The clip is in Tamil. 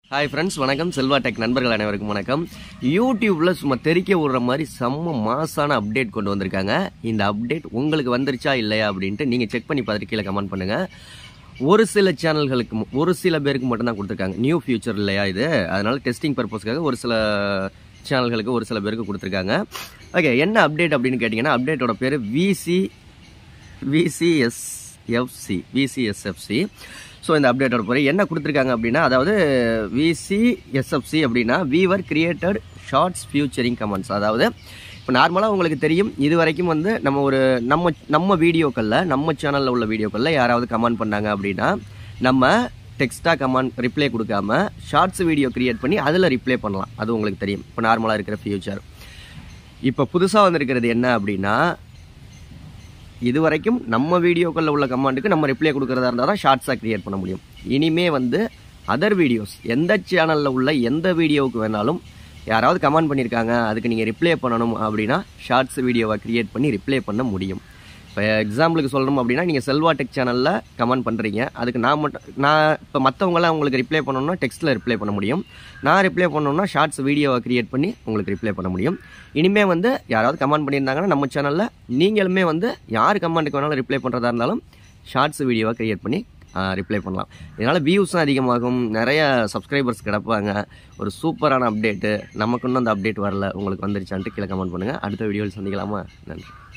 ஹாய் ஃப்ரெண்ட்ஸ், வணக்கம். செல்வா டெக் நண்பர்கள் அனைவருக்கும் வணக்கம். யூடியூப்ல சும்மா தெறிக்க விடுற மாதிரி செம்ம மாசான அப்டேட் கொண்டு வந்திருக்காங்க. இந்த அப்டேட் உங்களுக்கு வந்துருச்சா இல்லையா அப்படின்ட்டு நீங்கள் செக் பண்ணி பார்த்துட்டு கீழே கமெண்ட் பண்ணுங்கள். ஒரு சில சேனல்களுக்கு ஒரு சில பேருக்கு மட்டும்தான் கொடுத்துருக்காங்க. நியூ ஃபியூச்சர் இல்லையா இது, அதனால டெஸ்டிங் பர்பஸ்க்காக ஒரு சில சேனல்களுக்கு ஒரு சில பேருக்கு கொடுத்துருக்காங்க. ஓகே, என்ன அப்டேட் அப்படின்னு கேட்டிங்கன்னா, அப்டேட்டோட பேர் விசிஎஸ்எஃப்சி. ஸோ இந்த அப்டேட்டோட போய் என்ன கொடுத்துருக்காங்க அப்படின்னா, அதாவது விசிஎஸ்எஃப்சி அப்படின்னா viewer created shorts featuring comments. அதாவது இப்போ நார்மலாக உங்களுக்கு தெரியும், இது வரைக்கும் வந்து நம்ம வீடியோக்களில் நம்ம சேனலில் உள்ள வீடியோக்களில் யாராவது கமெண்ட் பண்ணாங்க அப்படின்னா நம்ம டெக்ஸ்ட்டாக கமெண்ட் ரிப்ளை கொடுக்காம ஷார்ட்ஸ் வீடியோ கிரியேட் பண்ணி அதில் ரிப்ளை பண்ணலாம். அது உங்களுக்கு தெரியும், இப்போ நார்மலாக இருக்கிற ஃபியூச்சர். இப்போ புதுசாக வந்திருக்கிறது என்ன அப்படின்னா, இது வரைக்கும் நம்ம வீடியோக்களில் உள்ள கமெண்ட்டுக்கு நம்ம ரிப்ளை கொடுக்குறதா இருந்தால் தான் ஷார்ட்ஸாக கிரியேட் பண்ண முடியும். இனிமே வந்து அதர் வீடியோஸ், எந்த சேனலில் உள்ள எந்த வீடியோவுக்கு வேணாலும் யாராவது கமெண்ட் பண்ணியிருக்காங்க, அதுக்கு நீங்கள் ரிப்ளை பண்ணணும் அப்படின்னா ஷார்ட்ஸ் வீடியோவை கிரியேட் பண்ணி ரிப்ளை பண்ண முடியும். இப்போ எக்ஸாம்பிளுக்கு சொல்லணும் அப்படின்னா, நீங்கள் செல்வா டெக் சேனலில் கமெண்ட் பண்ணுறீங்க, அதுக்கு நான் இப்போ மற்றவங்களாம் உங்களுக்கு ரிப்ளை பண்ணணும்னா டெக்ஸ்ட்டில் ரிப்ளை பண்ண முடியும். நான் ரிப்ளை பண்ணணும்னா ஷார்ட்ஸ் வீடியோவை கிரியேட் பண்ணி உங்களுக்கு ரிப்ளை பண்ண முடியும். இனிமேல் வந்து யாராவது கமெண்ட் பண்ணியிருந்தாங்கன்னா நம்ம சேனலில் நீங்களுமே வந்து யார் கமெண்ட்டுக்கு வேணாலும் ரிப்ளை பண்ணுறதா இருந்தாலும் ஷார்ட்ஸ் வீடியோவை கிரியேட் பண்ணி ரிப்ளை பண்ணலாம். இதனால் வியூஸும் அதிகமாகும், நிறைய சப்ஸ்கிரைபர்ஸ் கிடப்பாங்க. ஒரு சூப்பரான அப்டேட்டு. நமக்கு இன்னும் அந்த அப்டேட் வரல, உங்களுக்கு வந்துருச்சான்ட்டு கீழே கமெண்ட் பண்ணுங்கள். அடுத்த வீடியோவில் சந்திக்கலாமா? நன்றி.